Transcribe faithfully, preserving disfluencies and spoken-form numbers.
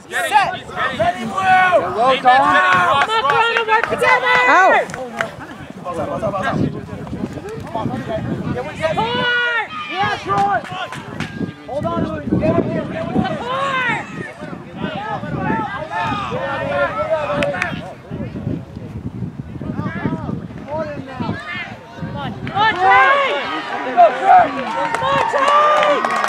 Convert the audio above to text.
Set. Ready, blue. Well, come on, Corona, work together. Out. Support. Yeah, Troy. Hold on, Louis. Get up here. Support. Come on, Trey! Come on, Trey!